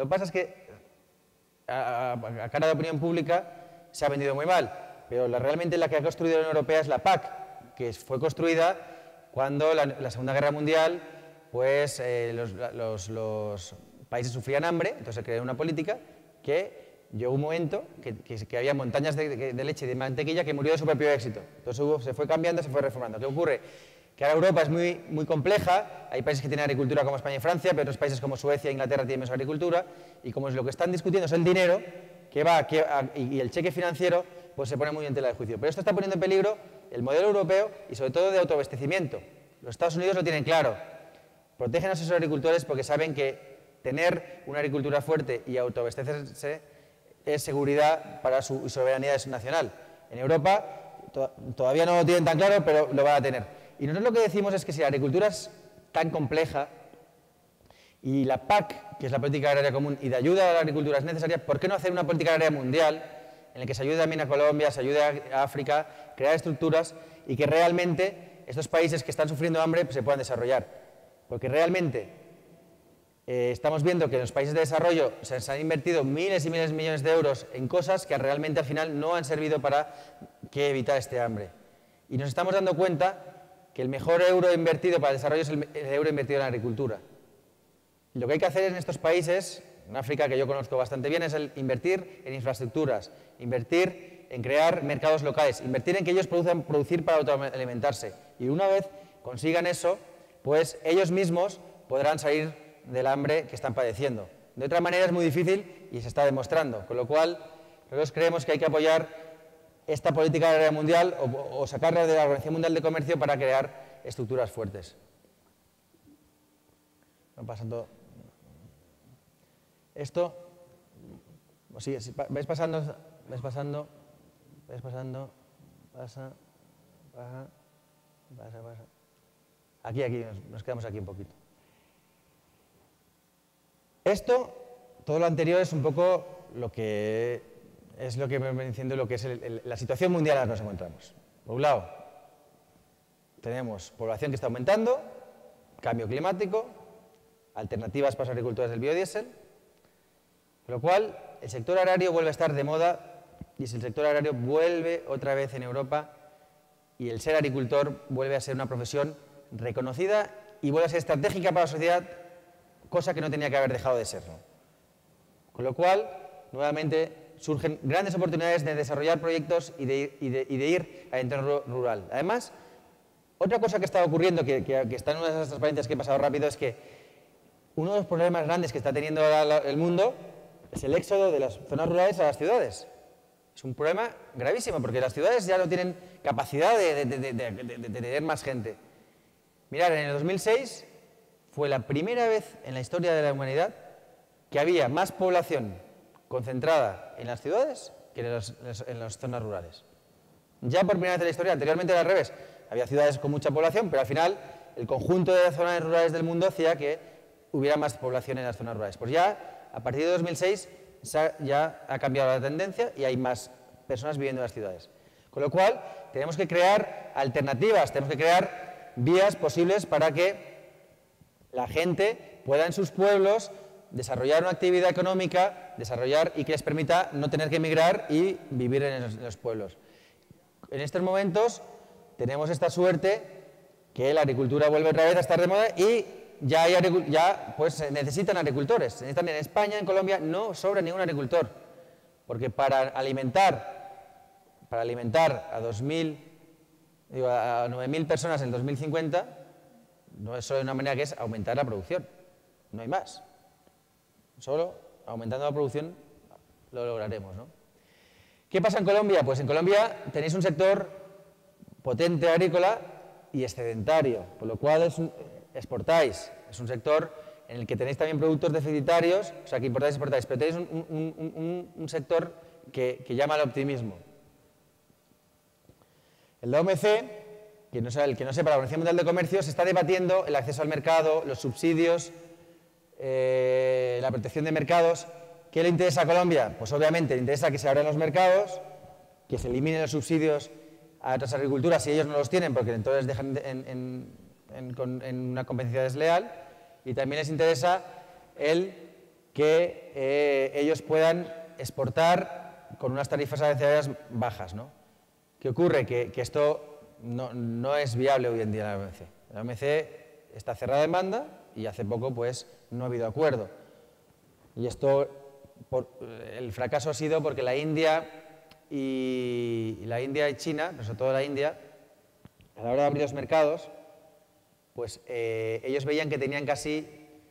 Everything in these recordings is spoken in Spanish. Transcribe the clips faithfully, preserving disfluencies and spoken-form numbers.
Lo que pasa es que a, a, a cara de opinión pública se ha vendido muy mal, pero la, realmente la que ha construido la Unión Europea es la P A C, que fue construida cuando la, la Segunda Guerra Mundial, pues eh, los, los, los países sufrían hambre, entonces se creó una política que llegó un momento que, que, que había montañas de, de, de leche y de mantequilla que murió de su propio éxito. Entonces hubo, se fue cambiando, se fue reformando. ¿Qué ocurre? Que ahora Europa es muy, muy compleja, hay países que tienen agricultura como España y Francia, pero otros países como Suecia e Inglaterra tienen menos agricultura, y como es lo que están discutiendo es el dinero que va que, a, y el cheque financiero, pues se pone muy en tela de juicio. Pero esto está poniendo en peligro el modelo europeo y sobre todo de autoabastecimiento. Los Estados Unidos lo tienen claro, protegen a sus agricultores porque saben que tener una agricultura fuerte y autoabastecerse es seguridad para su soberanía nacional. En Europa to todavía no lo tienen tan claro, pero lo van a tener. Y nosotros lo que decimos es que si la agricultura es tan compleja y la P A C, que es la política agraria común, y de ayuda a la agricultura es necesaria, ¿por qué no hacer una política agraria mundial en la que se ayude también a Colombia, se ayude a África, crear estructuras y que realmente estos países que están sufriendo hambre pues, se puedan desarrollar? Porque realmente eh, estamos viendo que en los países de desarrollo se, se han invertido miles y miles de millones de euros en cosas que realmente al final no han servido para que evitar este hambre. Y nos estamos dando cuenta que el mejor euro invertido para el desarrollo es el, el euro invertido en la agricultura. Lo que hay que hacer en estos países, en África, que yo conozco bastante bien, es el invertir en infraestructuras, invertir en crear mercados locales, invertir en que ellos produzcan, producir para autoalimentarse. Y una vez consigan eso, pues ellos mismos podrán salir del hambre que están padeciendo. De otra manera es muy difícil y se está demostrando, con lo cual nosotros creemos que hay que apoyar esta política agraria mundial o, o sacarla de la Organización Mundial de Comercio para crear estructuras fuertes. Pasando esto, sí, sí, vais pasando, vais pasando, vais pasando, pasa, pasa, pasa, pasa. Aquí, aquí, nos, nos quedamos aquí un poquito. Esto, todo lo anterior es un poco lo que es lo que me ven diciendo lo que es el, el, la situación mundial en la que nos encontramos. Por un lado, tenemos población que está aumentando, cambio climático, alternativas para los agricultores del biodiesel, con lo cual el sector agrario vuelve a estar de moda y el sector agrario vuelve otra vez en Europa y el ser agricultor vuelve a ser una profesión reconocida y vuelve a ser estratégica para la sociedad, cosa que no tenía que haber dejado de serlo. Con lo cual, nuevamente, surgen grandes oportunidades de desarrollar proyectos y de ir, y de, y de ir al entorno rural. Además, otra cosa que está ocurriendo, que, que, que está en una de esas transparencias que he pasado rápido, es que uno de los problemas grandes que está teniendo el mundo es el éxodo de las zonas rurales a las ciudades. Es un problema gravísimo, porque las ciudades ya no tienen capacidad de, de, de, de, de, de tener más gente. Mirad, en el dos mil seis fue la primera vez en la historia de la humanidad que había más población concentrada en las ciudades que en, los, en las zonas rurales. Ya por primera vez en la historia, anteriormente era al revés. Había ciudades con mucha población, pero al final el conjunto de las zonas rurales del mundo hacía que hubiera más población en las zonas rurales. Pues ya, a partir de dos mil seis, ya ha cambiado la tendencia y hay más personas viviendo en las ciudades. Con lo cual, tenemos que crear alternativas, tenemos que crear vías posibles para que la gente pueda en sus pueblos desarrollar una actividad económica, desarrollar y que les permita no tener que emigrar y vivir en los, en los pueblos. En estos momentos tenemos esta suerte que la agricultura vuelve otra vez a estar de moda y ya, hay, ya pues, necesitan agricultores. Se necesitan en España, en Colombia, no sobra ningún agricultor. Porque para alimentar, para alimentar a dos mil, digo, a nueve mil personas en dos mil cincuenta, no es solo una manera que es aumentar la producción. No hay más. Solo aumentando la producción lo lograremos, ¿no? ¿Qué pasa en Colombia? Pues en Colombia tenéis un sector potente agrícola y excedentario, por lo cual es un, exportáis. Es un sector en el que tenéis también productos deficitarios, o sea que importáis y exportáis, pero tenéis un, un, un, un sector que, que llama al optimismo. En la O M C, que no sea, el que no sepa, la Organización Mundial de Comercio, se está debatiendo el acceso al mercado, los subsidios, eh, la protección de mercados. ¿Qué le interesa a Colombia? Pues obviamente le interesa que se abran los mercados, que se eliminen los subsidios a otras agriculturas si ellos no los tienen, porque entonces dejan en, en, en, en una competencia desleal, y también les interesa el que eh, ellos puedan exportar con unas tarifas arancelarias bajas, ¿no? ¿Qué ocurre? Que, que esto no, no es viable hoy en día en la O M C. La O M C está cerrada en banda y hace poco pues, no ha habido acuerdo. Y esto, por, el fracaso ha sido porque la India y, y la India y China, pero sobre todo la India, a la hora de abrir los mercados, pues eh, ellos veían que tenían casi,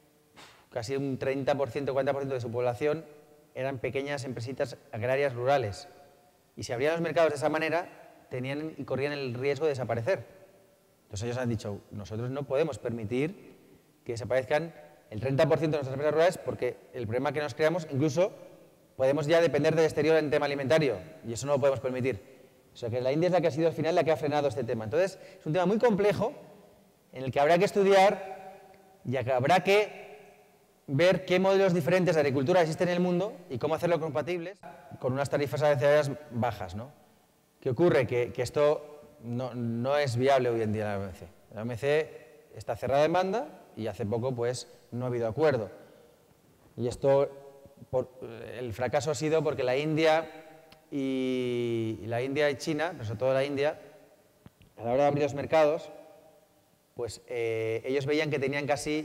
casi un treinta por ciento, cuarenta por ciento de su población eran pequeñas empresitas agrarias rurales. Y si abrían los mercados de esa manera, tenían y corrían el riesgo de desaparecer. Entonces ellos han dicho, nosotros no podemos permitir que desaparezcan el treinta por ciento de nuestras empresas rurales porque el problema que nos creamos, incluso podemos ya depender del exterior en tema alimentario y eso no lo podemos permitir. O sea que la India es la que ha sido al final la que ha frenado este tema. Entonces es un tema muy complejo en el que habrá que estudiar y que habrá que ver qué modelos diferentes de agricultura existen en el mundo y cómo hacerlo compatibles con unas tarifas arancelarias bajas, ¿no? ¿Qué ocurre? Que, que esto no, no es viable hoy en día en la O M C. La O M C está cerrada en banda y hace poco pues, no ha habido acuerdo. Y esto, por, el fracaso ha sido porque la India y, y la India y China, pero sobre todo la India, a la hora de abrir los mercados, pues eh, ellos veían que tenían casi,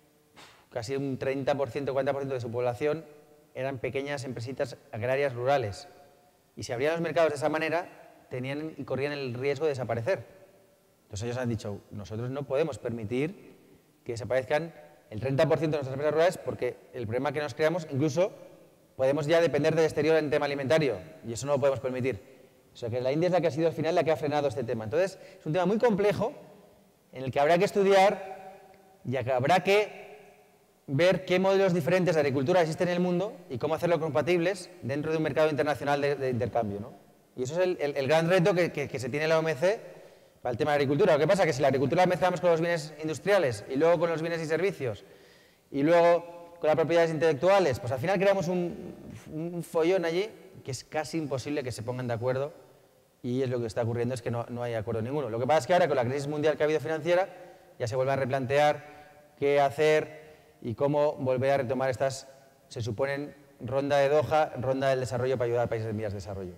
casi un treinta por ciento, cuarenta por ciento de su población eran pequeñas empresitas agrarias rurales. Y si abrían los mercados de esa manera, tenían y corrían el riesgo de desaparecer. Entonces ellos han dicho, nosotros no podemos permitir que desaparezcan el treinta por ciento de nuestras empresas rurales porque el problema que nos creamos, incluso podemos ya depender del exterior en tema alimentario y eso no lo podemos permitir. O sea que la India es la que ha sido al final la que ha frenado este tema. Entonces es un tema muy complejo en el que habrá que estudiar y que habrá que ver qué modelos diferentes de agricultura existen en el mundo y cómo hacerlo compatibles dentro de un mercado internacional de, de intercambio, ¿no? Y eso es el, el, el gran reto que, que, que se tiene la O M C para el tema de agricultura. Lo que pasa es que si la agricultura la mezclamos con los bienes industriales y luego con los bienes y servicios y luego con las propiedades intelectuales, pues al final creamos un, un follón allí que es casi imposible que se pongan de acuerdo y es lo que está ocurriendo, es que no, no hay acuerdo ninguno. Lo que pasa es que ahora con la crisis mundial que ha habido financiera ya se vuelve a replantear qué hacer y cómo volver a retomar estas, se suponen, ronda de Doha, ronda del desarrollo para ayudar a países en vías de desarrollo.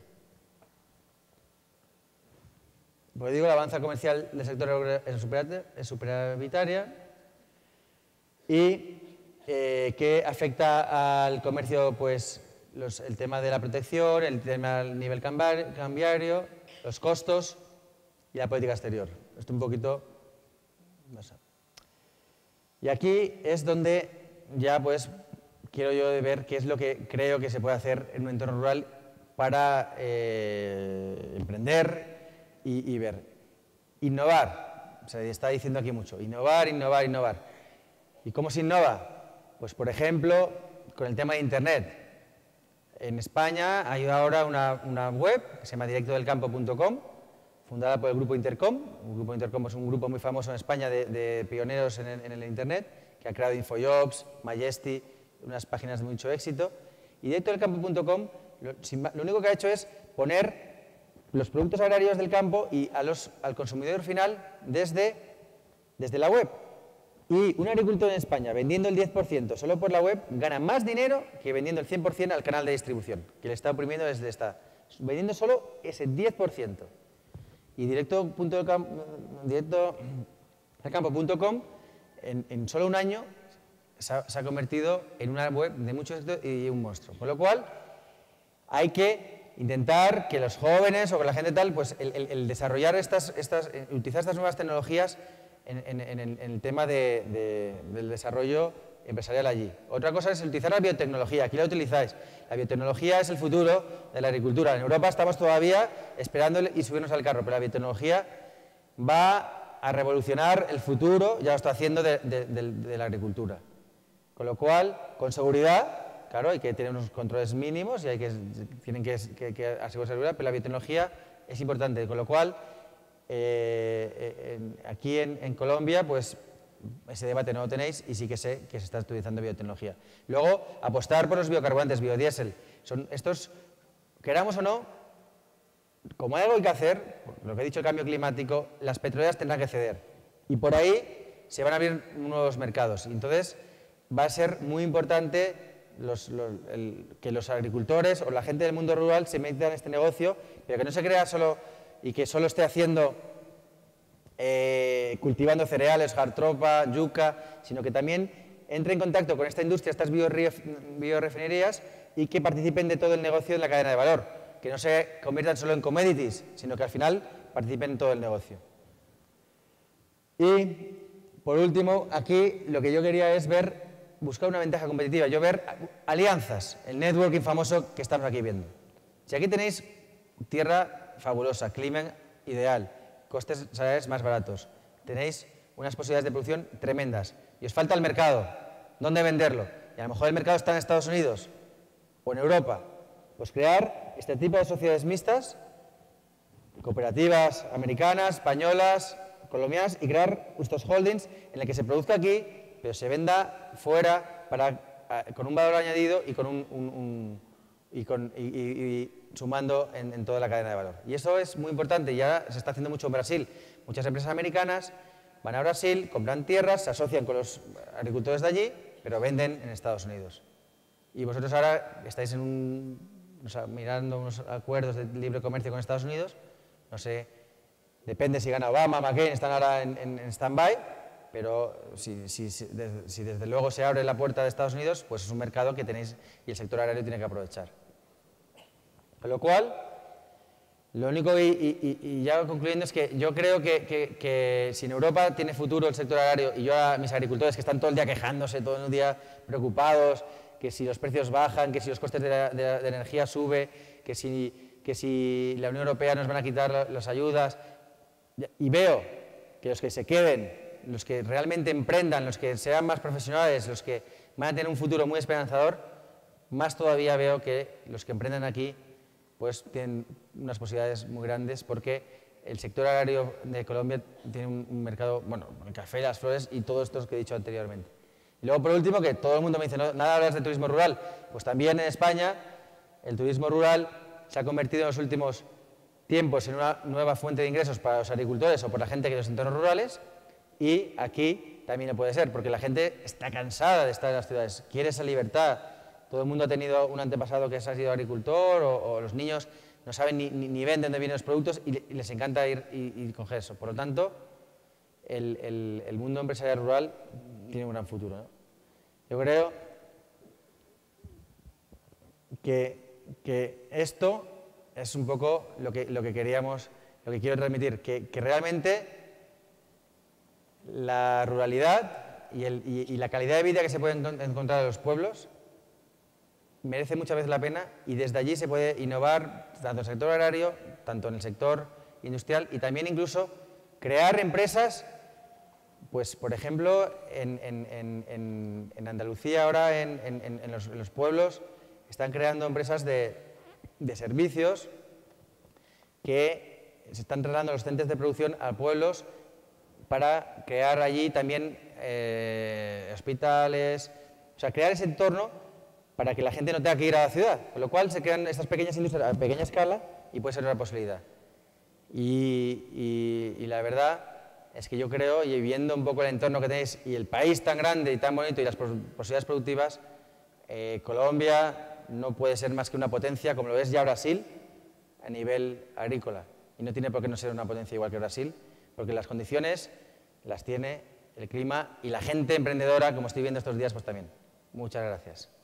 Pues digo, la balanza comercial del sector es superavitaria y eh, que afecta al comercio, pues, los, el tema de la protección, el tema del nivel cambiario, los costos y la política exterior. Esto un poquito... Y aquí es donde ya pues quiero yo ver qué es lo que creo que se puede hacer en un entorno rural para eh, emprender y, y ver. Innovar, se está diciendo aquí mucho, innovar, innovar, innovar. ¿Y cómo se innova? Pues por ejemplo, con el tema de Internet. En España hay ahora una, una web que se llama directo del campo punto com, fundada por el Grupo Intercom. El Grupo Intercom es un grupo muy famoso en España de, de pioneros en el, en el Internet, que ha creado Infojobs, Majesty, unas páginas de mucho éxito. Y directo del campo punto com lo, lo único que ha hecho es poner los productos agrarios del campo y a los, al consumidor final desde, desde la web. Y un agricultor en España vendiendo el diez por ciento solo por la web gana más dinero que vendiendo el cien por ciento al canal de distribución, que le está oprimiendo desde esta. Vendiendo solo ese diez por ciento. Y directo del campo punto com en, en solo un año se ha, se ha convertido en una web de mucho éxito y un monstruo. Con lo cual hay que intentar que los jóvenes o que la gente tal, pues el, el, el desarrollar estas, estas, utilizar estas nuevas tecnologías en, en, en, el, en el tema de, de, del desarrollo empresarial allí. Otra cosa es utilizar la biotecnología, aquí la utilizáis. La biotecnología es el futuro de la agricultura. En Europa estamos todavía esperando y subirnos al carro, pero la biotecnología va a revolucionar el futuro, ya lo está haciendo, de, de, de, de la agricultura. Con lo cual, con seguridad, claro, hay que tener unos controles mínimos y hay que, tienen que, que, que asegurar seguridad, pero la biotecnología es importante. Con lo cual, eh, en, aquí en, en Colombia, pues ese debate no lo tenéis y sí que sé que se está utilizando biotecnología. Luego, apostar por los biocarburantes, biodiesel. Son estos, queramos o no, como hay algo que hacer, lo que he dicho, el cambio climático, las petroleras tendrán que ceder. Y por ahí se van a abrir nuevos mercados. Y entonces va a ser muy importante los, los, el, que los agricultores o la gente del mundo rural se metan en este negocio, pero que no se crea solo y que solo esté haciendo, eh, cultivando cereales, jartropa, yuca, sino que también entre en contacto con esta industria, estas biorefinerías, y que participen de todo el negocio de la cadena de valor, que no se conviertan solo en commodities, sino que al final participen en todo el negocio. Y, por último, aquí lo que yo quería es ver, buscar una ventaja competitiva, yo ver alianzas, el networking famoso que estamos aquí viendo. Si aquí tenéis tierra fabulosa, clima ideal, costes salariales más baratos, tenéis unas posibilidades de producción tremendas y os falta el mercado, ¿dónde venderlo? Y a lo mejor el mercado está en Estados Unidos o en Europa. Pues crear este tipo de sociedades mixtas, cooperativas americanas, españolas, colombianas, y crear estos holdings en el que se produzca aquí, pero se venda fuera para, con un valor añadido y, con un, un, un, y, con, y, y, y sumando en, en toda la cadena de valor. Y eso es muy importante, ya se está haciendo mucho en Brasil. Muchas empresas americanas van a Brasil, compran tierras, se asocian con los agricultores de allí, pero venden en Estados Unidos. Y vosotros ahora estáis en un, o sea, mirando unos acuerdos de libre comercio con Estados Unidos, no sé, depende si gana Obama, McCain, están ahora en, en, en stand-by, pero si, si, si, desde, si desde luego se abre la puerta de Estados Unidos, pues es un mercado que tenéis y el sector agrario tiene que aprovechar. Con lo cual, lo único, y, y, y ya concluyendo, es que yo creo que, que, que si en Europa tiene futuro el sector agrario, y yo a mis agricultores que están todo el día quejándose, todo el día preocupados, que si los precios bajan, que si los costes de, la, de, la, de energía suben, que si, que si la Unión Europea nos van a quitar las ayudas, y veo que los que se queden, los que realmente emprendan, los que sean más profesionales, los que van a tener un futuro muy esperanzador, más todavía veo que los que emprendan aquí pues tienen unas posibilidades muy grandes, porque el sector agrario de Colombia tiene un, un mercado, bueno, el café, las flores y todo esto que he dicho anteriormente. Y luego, por último, que todo el mundo me dice, no, nada hablas de turismo rural. Pues también en España el turismo rural se ha convertido en los últimos tiempos en una nueva fuente de ingresos para los agricultores o por la gente que vive en los entornos rurales, y aquí también lo puede ser, porque la gente está cansada de estar en las ciudades, quiere esa libertad. Todo el mundo ha tenido un antepasado que ha sido agricultor, o, o los niños no saben ni, ni, ni ven de dónde vienen los productos y, y les encanta ir y, y coger eso. Por lo tanto, el, el, el mundo empresarial rural tiene un gran futuro, ¿no? Yo creo que, que esto es un poco lo que, lo que queríamos, lo que quiero transmitir, que, que realmente la ruralidad y, el, y, y la calidad de vida que se puede encontrar en los pueblos merece muchas veces la pena, y desde allí se puede innovar tanto en el sector agrario, tanto en el sector industrial, y también incluso crear empresas, pues por ejemplo en, en, en, en Andalucía ahora en, en, en, los, en los pueblos están creando empresas de, de servicios que se están trasladando los centros de producción a pueblos para crear allí también eh, hospitales, o sea, crear ese entorno para que la gente no tenga que ir a la ciudad, con lo cual se crean estas pequeñas industrias a pequeña escala y puede ser una posibilidad. Y, y, y la verdad es que yo creo, y viendo un poco el entorno que tenéis y el país tan grande y tan bonito y las posibilidades productivas, eh, Colombia no puede ser más que una potencia como lo es ya Brasil a nivel agrícola. Y no tiene por qué no ser una potencia igual que Brasil, porque las condiciones las tiene el clima y la gente emprendedora, como estoy viendo estos días, pues también. Muchas gracias.